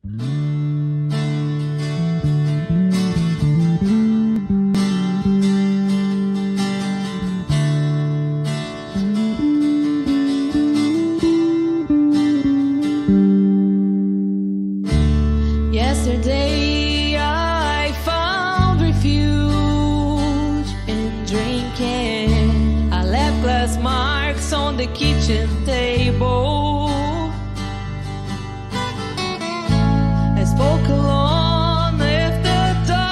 Yesterday I found refuge in drinking. I left glass marks on the kitchen table. I spoke alone with the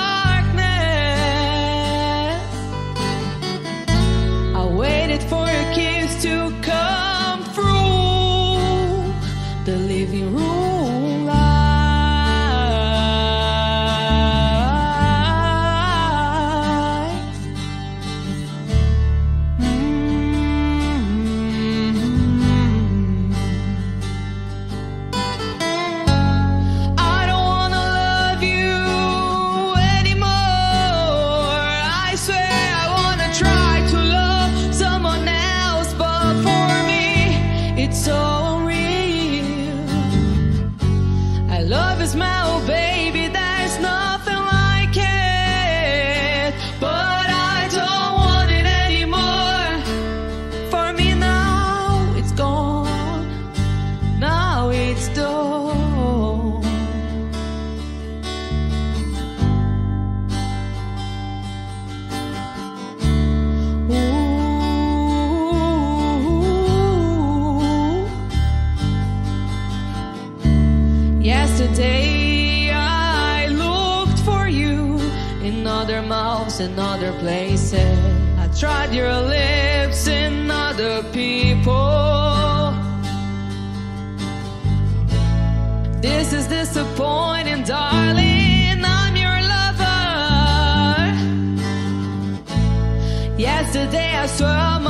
darkness. I waited for a kiss to come through the living room light. So real. I love your smile, baby, there's nothing like it. But I don't want it anymore. For me now it's gone. Now it's done. Yesterday I looked for you in other mouths and other places. I tried your lips in other people. This is disappointing, darling, I'm your lover. Yesterday I swam